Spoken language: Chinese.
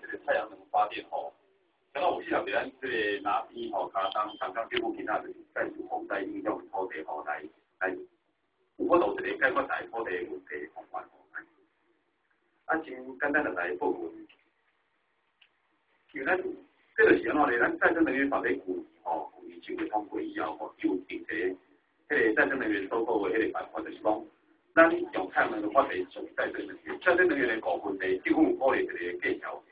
这个太阳能发电吼，刚刚有时候咱这个拿边吼，加当常常政府其他就是在主风灾影响土地吼来有法度一个解决大土地问题方法吼。啊，真简单就来报告，因为咱这就是安怎咧？咱再生能源法咧旧年就会通过以后吼，就定一个迄个再生能源收购的迄个办法，就是讲，咱用太阳能的发电属于再生能源，再生能源的部分呢，政府鼓励一个计条。